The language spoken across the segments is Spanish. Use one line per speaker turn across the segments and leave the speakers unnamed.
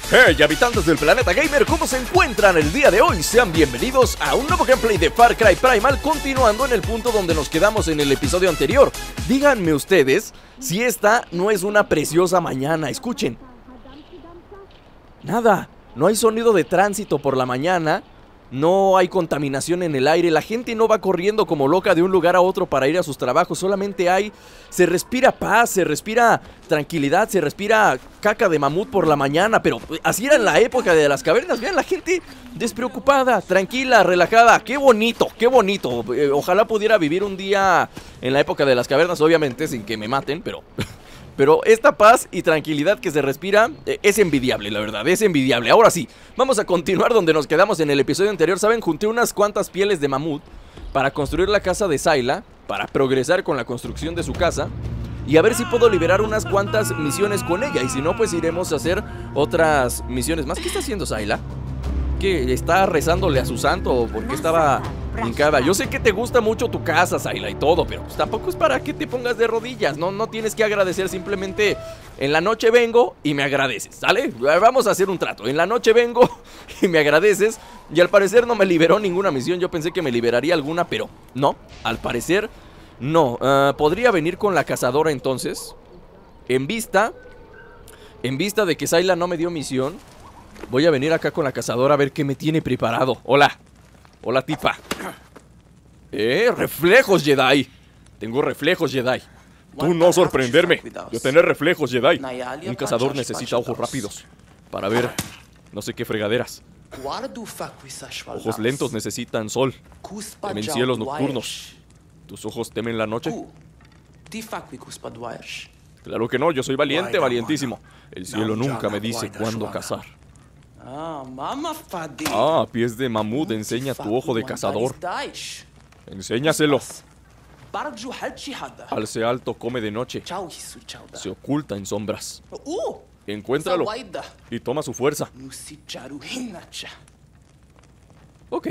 Hey, habitantes del planeta gamer, ¿cómo se encuentran el día de hoy? Sean bienvenidos a un nuevo gameplay de Far Cry Primal, continuando en el punto donde nos quedamos en el episodio anterior. Díganme ustedes si esta no es una preciosa mañana. Escuchen. Nada, no hay sonido de tránsito por la mañana. No hay contaminación en el aire, la gente no va corriendo como loca de un lugar a otro para ir a sus trabajos, solamente se respira paz, se respira tranquilidad, se respira caca de mamut por la mañana, pero así era en la época de las cavernas. Vean, la gente despreocupada, tranquila, relajada, qué bonito, ojalá pudiera vivir un día en la época de las cavernas, obviamente sin que me maten, pero esta paz y tranquilidad que se respira es envidiable, la verdad, es envidiable. Ahora sí, vamos a continuar donde nos quedamos en el episodio anterior. ¿Saben? Junté unas cuantas pieles de mamut para construir la casa de Sayla, para progresar con la construcción de su casa y a ver si puedo liberar unas cuantas misiones con ella. Y si no, pues iremos a hacer otras misiones más. ¿Qué está haciendo Sayla? ¿Qué? ¿Está rezándole a su santo o por qué estaba hincada? Yo sé que te gusta mucho tu casa, Sayla, y todo, pero pues tampoco es para que te pongas de rodillas. No tienes que agradecer, simplemente en la noche vengo y me agradeces, ¿sale? Vamos a hacer un trato. En la noche vengo y me agradeces. Y al parecer no me liberó ninguna misión. Yo pensé que me liberaría alguna, pero no, al parecer no. Podría venir con la cazadora entonces. En vista de que Sayla no me dio misión, voy a venir acá con la cazadora a ver qué me tiene preparado. Hola. Hola, tipa. Reflejos Jedi. Tengo reflejos Jedi. Tú no sorprenderme. Yo tener reflejos Jedi. Un cazador necesita ojos rápidos para ver no sé qué fregaderas. Ojos lentos necesitan sol. Temen cielos nocturnos. ¿Tus ojos temen la noche? Claro que no, yo soy valiente, valientísimo. El cielo nunca me dice cuándo cazar. Pies de mamut, enseña tu ojo de cazador. Enséñaselo. Alce alto, come de noche. Se oculta en sombras. Encuéntralo y toma su fuerza. Ok,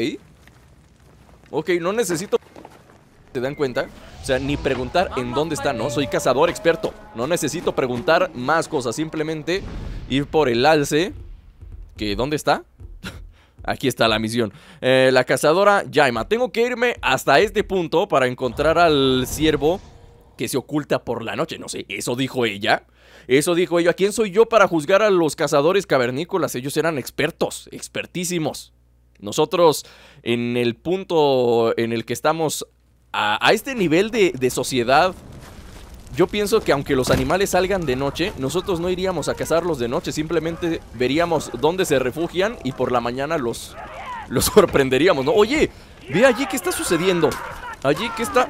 no necesito... ¿Te dan cuenta? O sea, ni preguntar en dónde está, ¿no? Soy cazador experto. No necesito preguntar más cosas, simplemente ir por el alce. ¿Que dónde está? Aquí está la misión. La cazadora Jaima. Tengo que irme hasta este punto para encontrar al ciervo que se oculta por la noche. No sé, eso dijo ella. ¿Quién soy yo para juzgar a los cazadores cavernícolas? Ellos eran expertos, expertísimos. Nosotros, en el punto en el que estamos, a este nivel de sociedad, yo pienso que aunque los animales salgan de noche, nosotros no iríamos a cazarlos de noche. Simplemente veríamos dónde se refugian y por la mañana los sorprenderíamos, ¿no? Oye, ve allí qué está sucediendo. Allí qué está...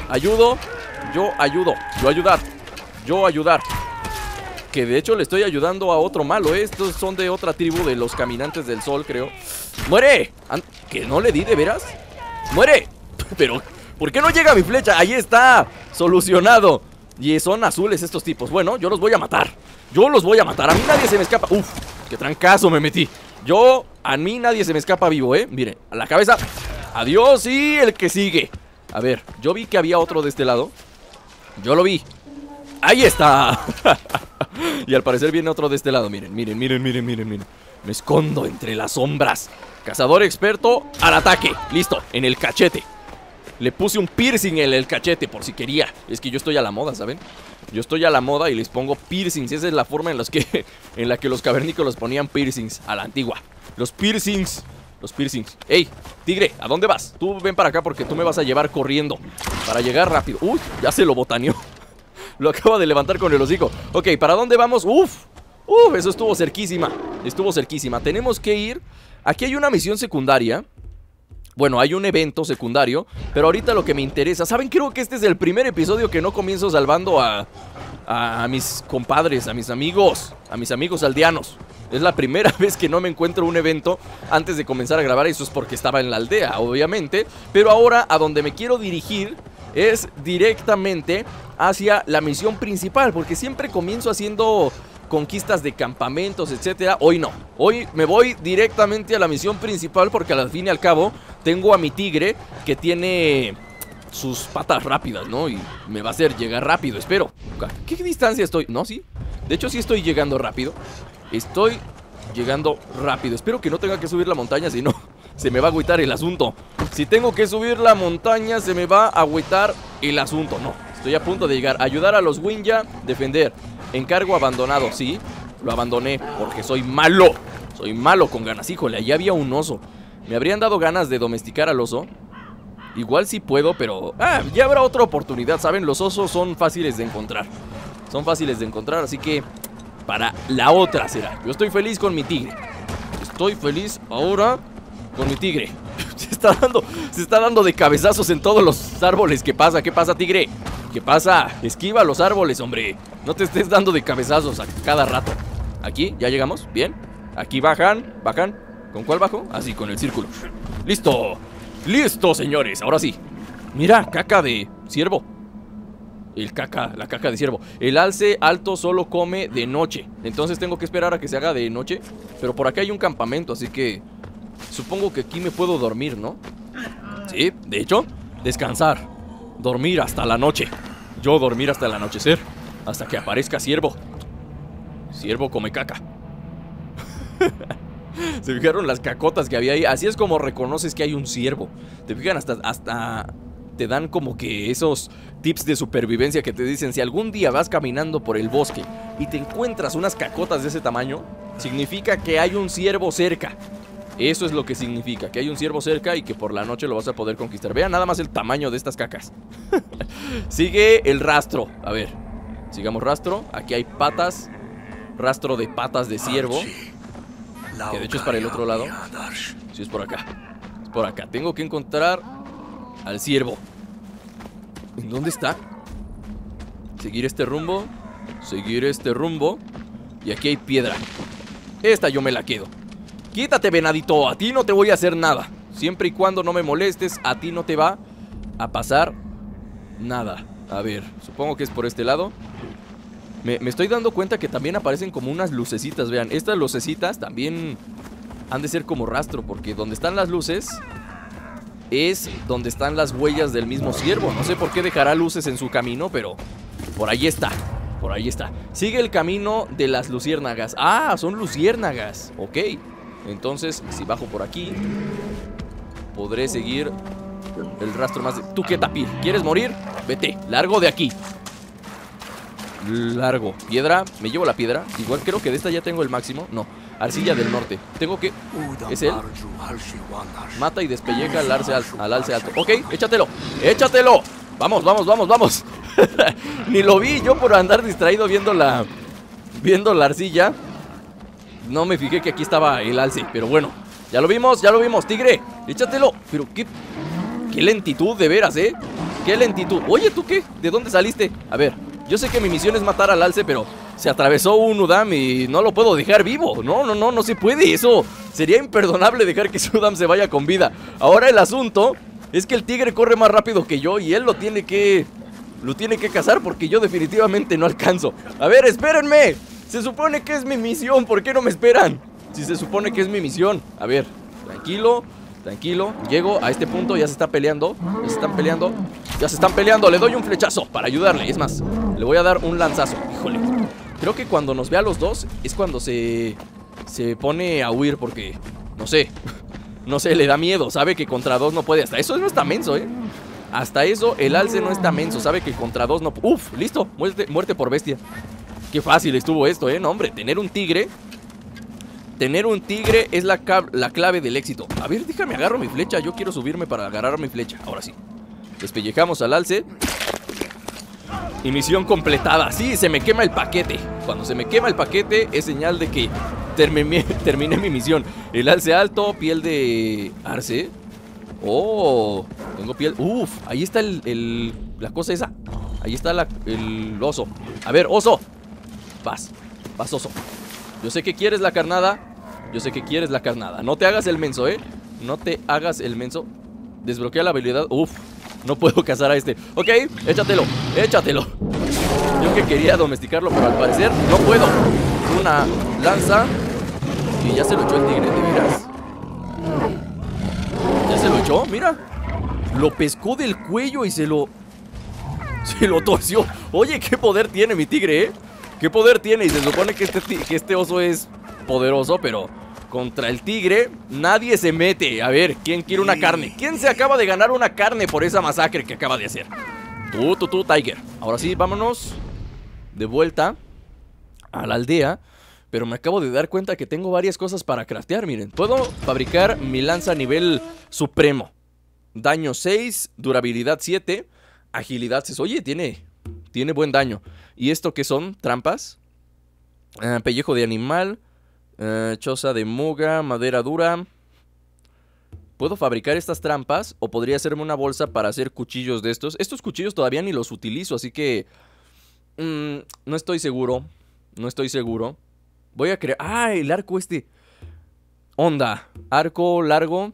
Yo ayudar. Que de hecho le estoy ayudando a otro malo, ¿eh? Estos son de otra tribu, de los caminantes del sol, creo. ¡Muere! ¿Que no le di de veras? ¡Muere! Pero, ¿por qué no llega mi flecha? Ahí está, solucionado. Y son azules estos tipos. Bueno, yo los voy a matar. A mí nadie se me escapa. Uf, qué trancazo me metí. A mí nadie se me escapa vivo, Miren, a la cabeza. Adiós y el que sigue. A ver, yo vi que había otro de este lado. Yo lo vi. ¡Ahí está! Y al parecer viene otro de este lado. Miren. Me escondo entre las sombras. Cazador experto al ataque. Listo, en el cachete. Le puse un piercing en el cachete por si quería. Es que yo estoy a la moda, ¿saben? Yo estoy a la moda y les pongo piercings. Esa es la forma en la que los cavernícolas ponían piercings a la antigua. Los piercings. ¡Ey, tigre! ¿A dónde vas? Tú ven para acá porque tú me vas a llevar corriendo para llegar rápido. ¡Uy! Ya se lo botaneó. Lo acaba de levantar con el hocico. Ok, ¿para dónde vamos? ¡Uf! Eso estuvo cerquísima. Tenemos que ir... Aquí hay una misión secundaria. Bueno, hay un evento secundario, pero ahorita lo que me interesa... ¿Saben? Creo que este es el primer episodio que no comienzo salvando a mis compadres, a mis amigos aldeanos. Es la primera vez que no me encuentro un evento antes de comenzar a grabar. Eso es porque estaba en la aldea, obviamente. Pero ahora a donde me quiero dirigir es directamente hacia la misión principal, porque siempre comienzo haciendo conquistas de campamentos, etcétera. Hoy no, hoy me voy directamente a la misión principal porque al fin y al cabo tengo a mi tigre que tiene sus patas rápidas, ¿no? Y me va a hacer llegar rápido, espero. ¿Qué distancia estoy? No, sí, de hecho sí estoy llegando rápido. Estoy llegando rápido. Espero que no tenga que subir la montaña, si no, se me va a agüitar el asunto. Si tengo que subir la montaña, se me va a agüitar el asunto. No, estoy a punto de llegar. Ayudar a los Winja, defender. Encargo abandonado, sí, lo abandoné porque soy malo. Soy malo con ganas. Híjole, allí había un oso. ¿Me habrían dado ganas de domesticar al oso? Igual sí puedo, pero... ya habrá otra oportunidad, ¿saben? Los osos son fáciles de encontrar. Son fáciles de encontrar, así que... para la otra será. Yo estoy feliz con mi tigre. Estoy feliz ahora con mi tigre. Se está dando de cabezazos en todos los árboles. ¿Qué pasa? ¿Qué pasa, tigre? ¿Qué pasa? Esquiva los árboles, hombre. No te estés dando de cabezazos a cada rato. Aquí, ya llegamos, bien. Aquí bajan. ¿Con cuál bajo? Así, con el círculo. ¡Listo! ¡Listo, señores! Ahora sí. Mira, caca de ciervo. La caca de ciervo. El alce alto solo come de noche. Entonces tengo que esperar a que se haga de noche. Pero por acá hay un campamento, así que supongo que aquí me puedo dormir, ¿no? Sí, de hecho, descansar. Dormir hasta la noche. Yo dormir hasta el anochecer. Hasta que aparezca ciervo. Ciervo come caca. ¿Se fijaron las cacotas que había ahí? Así es como reconoces que hay un ciervo. Te fijan, hasta te dan como que esos tips de supervivencia que te dicen: si algún día vas caminando por el bosque y te encuentras unas cacotas de ese tamaño, significa que hay un ciervo cerca. Eso es lo que significa, que hay un ciervo cerca y que por la noche lo vas a poder conquistar. Vean nada más el tamaño de estas cacas. Sigue el rastro. A ver, sigamos rastro. Aquí hay patas. Rastro de patas de ciervo, que de hecho es para el otro lado. Sí, es por acá. Es por acá. Tengo que encontrar al ciervo. ¿En dónde está? Seguir este rumbo. Seguir este rumbo. Y aquí hay piedra. Esta yo me la quedo. Quítate, venadito. A ti no te voy a hacer nada. Siempre y cuando no me molestes, a ti no te va a pasar nada. A ver, supongo que es por este lado. Me estoy dando cuenta que también aparecen como unas lucecitas. Vean, estas lucecitas también han de ser como rastro, porque donde están las luces es donde están las huellas del mismo ciervo. No sé por qué dejará luces en su camino, pero por ahí está. Por ahí está. Sigue el camino de las luciérnagas. Ah, son luciérnagas. Ok. Entonces, si bajo por aquí, podré seguir el rastro más de... ¿Tú qué, tapir? ¿Quieres morir? Vete, largo de aquí. Largo. Piedra, me llevo la piedra. Igual creo que de esta ya tengo el máximo. No, arcilla del norte. Tengo que... ¿Es él? Mata y despelleja al alce alto. Ok, échatelo. ¡Échatelo! Vamos, vamos, vamos, vamos. Ni lo vi yo por andar distraído viendo la arcilla. No me fijé que aquí estaba el alce. Pero bueno, ya lo vimos, tigre. Échatelo. Pero qué lentitud, de veras, qué lentitud. Oye, ¿tú qué? ¿De dónde saliste? A ver, yo sé que mi misión es matar al alce, pero se atravesó un Udam y no lo puedo dejar vivo. No se puede. Eso sería imperdonable, dejar que su Udam se vaya con vida. Ahora el asunto es que el tigre corre más rápido que yo y él lo tiene que cazar, porque yo definitivamente no alcanzo. A ver, espérenme. Se supone que es mi misión. ¿Por qué no me esperan? Si se supone que es mi misión. A ver, tranquilo. Tranquilo, llego a este punto, ya se está peleando. Ya se están peleando, le doy un flechazo para ayudarle. Es más, le voy a dar un lanzazo. Híjole, creo que cuando nos vea a los dos es cuando se pone a huir, porque, no sé, le da miedo. Sabe que contra dos no puede. Hasta eso no está menso, Hasta eso el alce no está menso. Sabe que contra dos no... Uf, listo, muerte por bestia. Qué fácil estuvo esto, no, hombre, tener un tigre es la clave del éxito. A ver, déjame agarro mi flecha. Yo quiero subirme para agarrar mi flecha. Ahora sí. Despellejamos al alce. Y misión completada. Sí, se me quema el paquete. Cuando se me quema el paquete es señal de que terminé mi misión. El alce alto, piel de arce. Oh, tengo piel. Uf, ahí está la cosa esa. Ahí está el oso. A ver, oso. Vas oso. Yo sé que quieres la carnada. No te hagas el menso, No te hagas el menso. Desbloquea la habilidad. Uf, no puedo cazar a este. Ok, échatelo. Yo que quería domesticarlo, pero al parecer no puedo. Una lanza. Y ya se lo echó el tigre, ¿de veras? ¿Ya se lo echó? Mira. Lo pescó del cuello y se lo torció. Oye, qué poder tiene mi tigre, ¿Qué poder tiene? Y se supone que este oso es poderoso, pero contra el tigre nadie se mete. A ver, ¿quién quiere una carne? ¿Quién se acaba de ganar una carne por esa masacre que acaba de hacer? Tú, Tiger. Ahora sí, vámonos de vuelta a la aldea. Pero me acabo de dar cuenta que tengo varias cosas para craftear, miren. Puedo fabricar mi lanza a nivel supremo. Daño 6, durabilidad 7, agilidad 6. Oye, tiene buen daño. ¿Y esto qué son? ¿Trampas? Pellejo de animal, choza de muga, madera dura. ¿Puedo fabricar estas trampas? ¿O podría hacerme una bolsa para hacer cuchillos de estos? Estos cuchillos todavía ni los utilizo, así que... no estoy seguro. No estoy seguro. Voy a crear... ¡Ah! El arco este. Onda. Arco largo.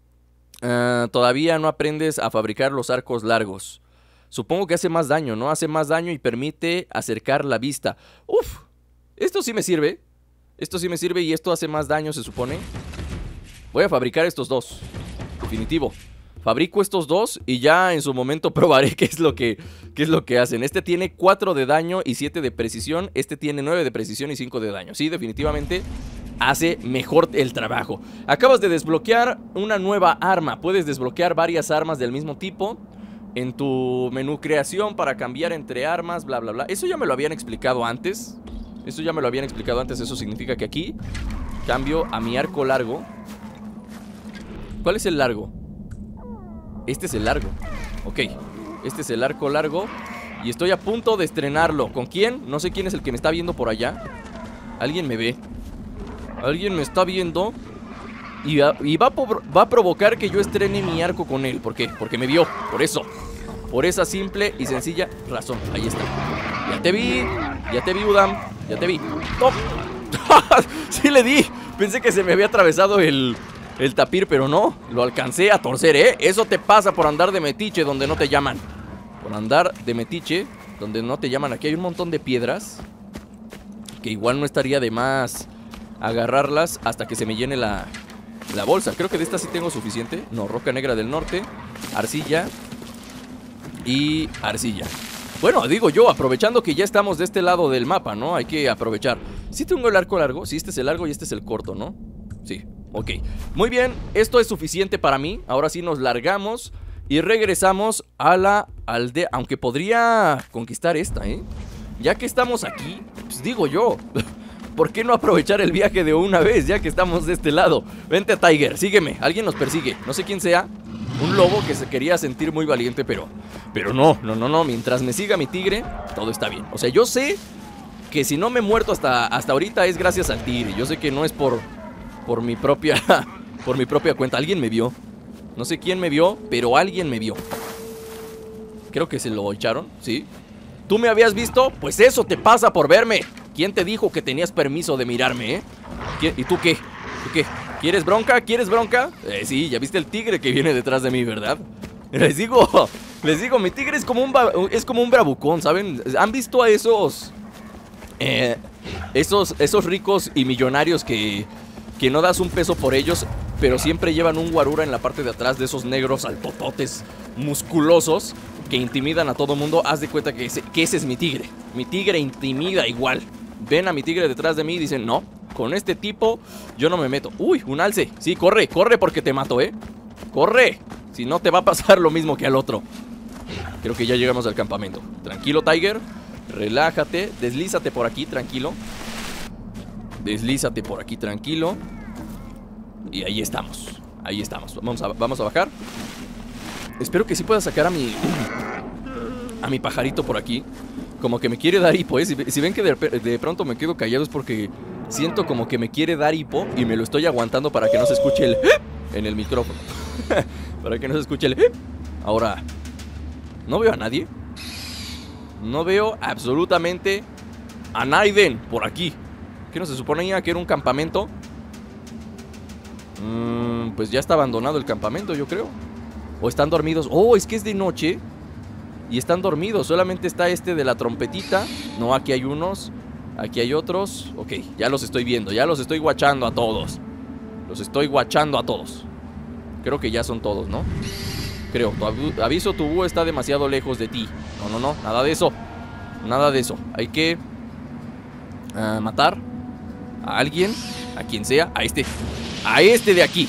Todavía no aprendes a fabricar los arcos largos. Supongo que hace más daño, ¿no? Hace más daño y permite acercar la vista. ¡Uf! Esto sí me sirve. Esto sí me sirve y esto hace más daño, se supone. Voy a fabricar estos dos. Definitivo. Fabrico estos dos y ya en su momento probaré qué es lo que hacen. Este tiene 4 de daño y 7 de precisión. Este tiene 9 de precisión y 5 de daño. Sí, definitivamente hace mejor el trabajo. Acabas de desbloquear una nueva arma. Puedes desbloquear varias armas del mismo tipo en tu menú creación para cambiar entre armas, bla, bla, bla. Eso ya me lo habían explicado antes. Eso significa que aquí cambio a mi arco largo. ¿Cuál es el largo? Este es el largo. Ok, este es el arco largo. Y estoy a punto de estrenarlo. ¿Con quién? No sé quién es el que me está viendo por allá. Alguien me ve. Alguien me está viendo. Y va a provocar que yo estrene mi arco con él. ¿Por qué? Porque me vio. Por eso. Por esa simple y sencilla razón. Ahí está. Ya te vi, Udam. Ya te vi. ¡Top! Sí le di. Pensé que se me había atravesado el tapir, pero no, lo alcancé a torcer, ¿eh? Eso te pasa por andar de metiche donde no te llaman. Por andar de metiche donde no te llaman. Aquí hay un montón de piedras que igual no estaría de más agarrarlas hasta que se me llene la bolsa. Creo que de esta sí tengo suficiente. No, roca negra del norte, arcilla y arcilla. Bueno, digo yo, aprovechando que ya estamos de este lado del mapa, ¿no? Hay que aprovechar. ¿Sí tengo el arco largo? Sí, este es el largo y este es el corto, ¿no? Sí. Ok, muy bien, esto es suficiente para mí. Ahora sí nos largamos y regresamos a la aldea. Aunque podría conquistar esta, ¿eh? Ya que estamos aquí, pues digo yo, ¿por qué no aprovechar el viaje de una vez ya que estamos de este lado? Vente, Tiger, sígueme, alguien nos persigue. No sé quién sea, un lobo que se quería sentir muy valiente, pero no, mientras me siga mi tigre, todo está bien. O sea, yo sé que si no me he muerto hasta ahorita es gracias al tigre. Yo sé que no es por mi propia cuenta. Alguien me vio. No sé quién me vio, pero alguien me vio. Creo que se lo echaron, ¿sí? ¿Tú me habías visto? Pues eso te pasa por verme. ¿Quién te dijo que tenías permiso de mirarme, ¿Y tú qué? ¿Tú qué? ¿Quieres bronca? ¿Quieres bronca? Sí, ya viste el tigre que viene detrás de mí, ¿verdad? Les digo, mi tigre es como un bravucón, ¿saben? ¿Han visto a esos ricos y millonarios que no das un peso por ellos, pero siempre llevan un guarura en la parte de atrás, de esos negros altototes musculosos que intimidan a todo mundo? Haz de cuenta que ese es mi tigre. Mi tigre intimida igual. Ven a mi tigre detrás de mí y dicen, no, con este tipo yo no me meto. Uy, un alce. Sí, corre porque te mato, corre, si no te va a pasar lo mismo que al otro. Creo que ya llegamos al campamento. Tranquilo, Tiger, relájate, deslízate por aquí, tranquilo. Deslízate por aquí, tranquilo. Y ahí estamos. Vamos a bajar. Espero que sí pueda sacar a mi pajarito por aquí. Como que me quiere dar hipo, Si ven que de pronto me quedo callado es porque siento como que me quiere dar hipo y me lo estoy aguantando para que no se escuche el en el micrófono. Para que no se escuche el Ahora, no veo a nadie. No veo absolutamente a nadie por aquí. ¿Qué no se suponía que era un campamento? Pues ya está abandonado el campamento, yo creo. O están dormidos. Oh, es que es de noche y están dormidos. Solamente está este de la trompetita. No, aquí hay unos. Aquí hay otros. Ok, ya los estoy viendo. Ya los estoy guachando a todos. Creo que ya son todos, ¿no? Creo, aviso, tu búho está demasiado lejos de ti. No, nada de eso. Hay que matar a alguien A quien sea, a este. A este de aquí.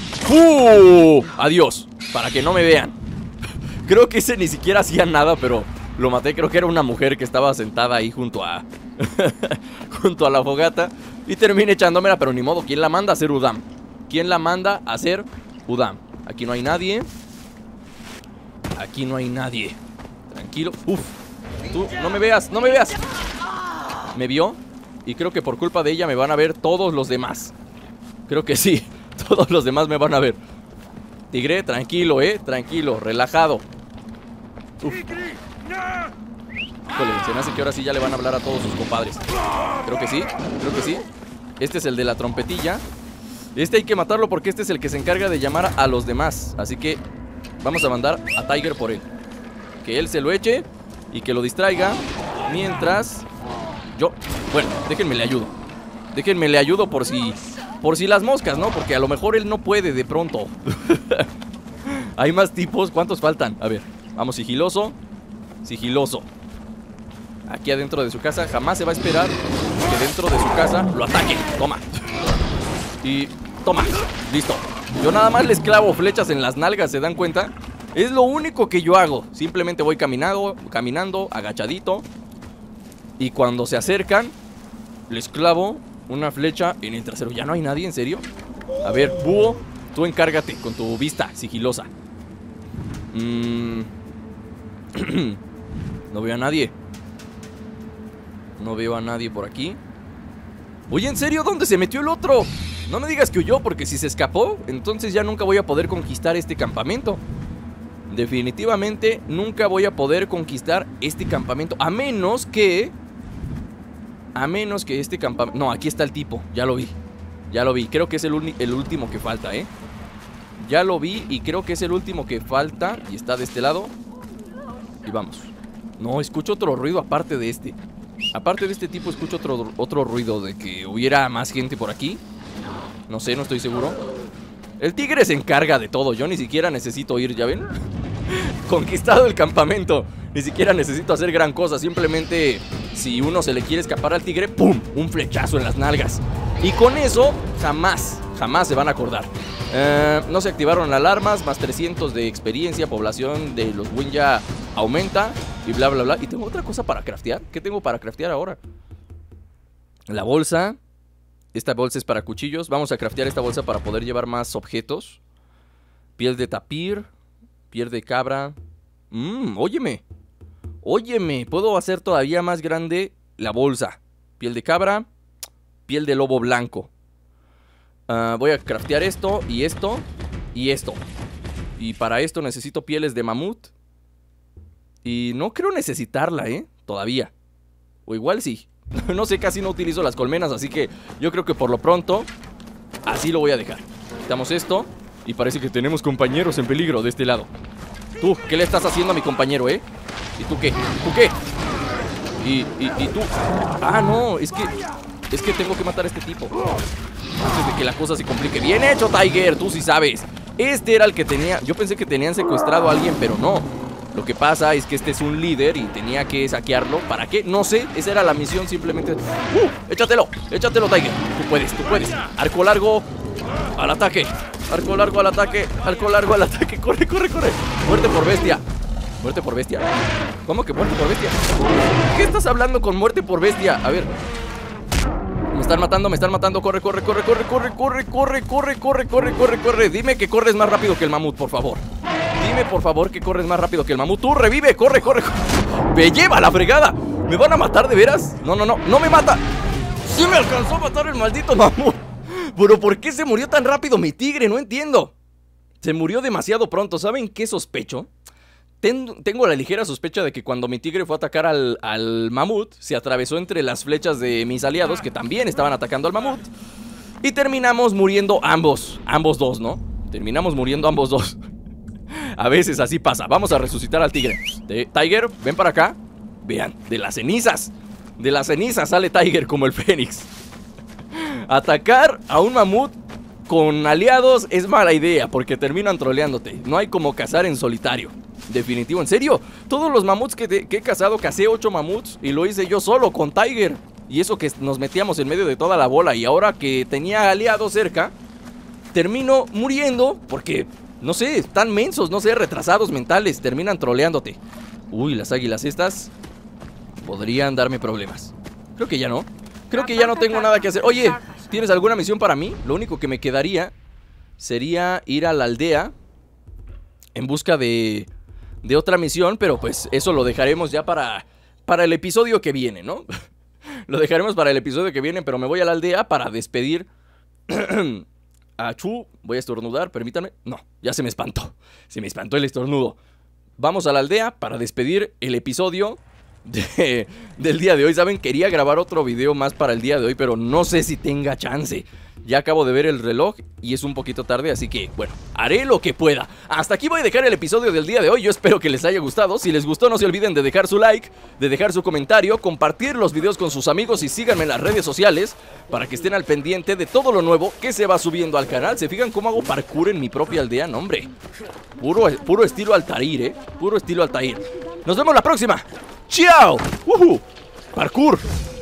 Adiós, para que no me vean. Creo que ese ni siquiera hacía nada, pero lo maté. Creo que era una mujer que estaba sentada ahí junto a junto a la fogata. Y terminé echándomela, pero ni modo. ¿Quién la manda a hacer Udam? ¿Quién la manda a hacer Udam? Aquí no hay nadie. Aquí no hay nadie. Tranquilo. Uf. Tú, no me veas, no me veas. Me vio. Y creo que por culpa de ella me van a ver todos los demás. Creo que sí. Todos los demás me van a ver. Tigre, tranquilo, tranquilo, relajado. Uf. Híjole, se me hace que ahora sí ya le van a hablar a todos sus compadres. Creo que sí, creo que sí. Este es el de la trompetilla. Este hay que matarlo porque este es el que se encarga de llamar a los demás. Así que vamos a mandar a Tiger por él. Que él se lo eche y que lo distraiga. Mientras yo, bueno, déjenme le ayudo. Déjenme le ayudo por si las moscas, ¿no? Porque a lo mejor él no puede de pronto. Hay más tipos, ¿cuántos faltan? A ver, vamos, sigiloso. Sigiloso. Aquí adentro de su casa jamás se va a esperar que dentro de su casa lo ataquen. Toma. Y toma, listo. Yo nada más les clavo flechas en las nalgas, ¿se dan cuenta? Es lo único que yo hago. Simplemente voy caminando, agachadito. Y cuando se acercan, les clavo una flecha en el trasero. ¿Ya no hay nadie? ¿En serio? A ver, búho, tú encárgate con tu vista sigilosa. No veo a nadie. No veo a nadie por aquí. Oye, ¿en serio? ¿Dónde se metió el otro? No me digas que huyó, porque si se escapó, entonces ya nunca voy a poder conquistar este campamento. Definitivamente nunca voy a poder conquistar este campamento. A menos que este campamento... No, aquí está el tipo, ya lo vi. Ya lo vi, creo que es el último que falta, Ya lo vi y creo que es el último que falta. Y está de este lado. Y vamos. No, escucho otro ruido aparte de este. Aparte de este tipo escucho otro ruido de que hubiera más gente por aquí. No sé, no estoy seguro. El tigre se encarga de todo. Yo ni siquiera necesito ir, ¿ya ven? Conquistado el campamento. Ni siquiera necesito hacer gran cosa. Simplemente, si uno se le quiere escapar al tigre, ¡pum! Un flechazo en las nalgas. Y con eso, jamás se van a acordar. No se activaron alarmas. Más 300 de experiencia. Población de los Winya aumenta. Y bla, bla, bla. Y tengo otra cosa para craftear. ¿Qué tengo para craftear ahora? La bolsa. Esta bolsa es para cuchillos. Vamos a craftear esta bolsa para poder llevar más objetos. Piel de tapir. Piel de cabra. Óyeme. Óyeme. Puedo hacer todavía más grande la bolsa. Piel de cabra. Piel de lobo blanco. Voy a craftear esto y esto y esto. Y para esto necesito pieles de mamut. Y no creo necesitarla, todavía. O igual sí. No sé, casi no utilizo las colmenas, así que yo creo que por lo pronto así lo voy a dejar. Quitamos esto. Y parece que tenemos compañeros en peligro de este lado. Tú, ¿qué le estás haciendo a mi compañero, ¿Y tú qué? ¿Tú qué? Y tú... Ah, no, es que tengo que matar a este tipo antes de que la cosa se complique. Bien hecho, Tiger, tú sí sabes. Este era el que tenía... Yo pensé que tenían secuestrado a alguien, pero no. Lo que pasa es que este es un líder y tenía que saquearlo. ¿Para qué? No sé, esa era la misión simplemente. Échatelo, Tiger. Tú puedes. Arco largo al ataque. Arco largo al ataque. Arco largo al ataque. Corre. Muerte por bestia. ¿Muerte por bestia? ¿Cómo que muerte por bestia? ¿Qué estás hablando con muerte por bestia? A ver. Me están matando. Corre. Dime que corres más rápido que el mamut, por favor. Dime, por favor, que corres más rápido que el mamut. Tú, revive, corre. Me lleva a la fregada. ¿Me van a matar de veras? No me mata. Sí me alcanzó a matar el maldito mamut. Pero ¿por qué se murió tan rápido mi tigre? No entiendo. Se murió demasiado pronto. ¿Saben qué sospecho? Tengo la ligera sospecha de que cuando mi tigre fue a atacar al mamut, se atravesó entre las flechas de mis aliados, que también estaban atacando al mamut. Y terminamos muriendo ambos dos, ¿no? Terminamos muriendo ambos dos. A veces así pasa. Vamos a resucitar al tigre. Tiger, ven para acá. Vean, de las cenizas sale Tiger como el fénix. Atacar a un mamut con aliados es mala idea, porque terminan troleándote. No hay como cazar en solitario. Definitivo, en serio. Todos los mamuts que he cazado, casé 8 mamuts y lo hice yo solo con Tiger. Y eso que nos metíamos en medio de toda la bola. Y ahora que tenía aliados cerca, termino muriendo porque, no sé, están mensos, no sé, retrasados mentales. Terminan troleándote. Uy, las águilas estas podrían darme problemas. Creo que ya no. Creo que ya no tengo nada que hacer. Oye, ¿tienes alguna misión para mí? Lo único que me quedaría sería ir a la aldea en busca de otra misión. Pero pues eso lo dejaremos ya para el episodio que viene, ¿no? Lo dejaremos para el episodio que viene. Pero me voy a la aldea para despedir a Chu. Voy a estornudar, permítanme. No, ya se me espantó. Se me espantó el estornudo. Vamos a la aldea para despedir el episodio del día de hoy. Saben, quería grabar otro video más para el día de hoy, pero no sé si tenga chance. Ya acabo de ver el reloj y es un poquito tarde, así que, bueno, haré lo que pueda. Hasta aquí voy a dejar el episodio del día de hoy. Yo espero que les haya gustado. Si les gustó, no se olviden de dejar su like, de dejar su comentario, compartir los videos con sus amigos y síganme en las redes sociales para que estén al pendiente de todo lo nuevo que se va subiendo al canal. ¿Se fijan cómo hago parkour en mi propia aldea? No, hombre, puro estilo Altair, puro estilo Altair. Nos vemos la próxima. ¡Chao! ¡Parkour!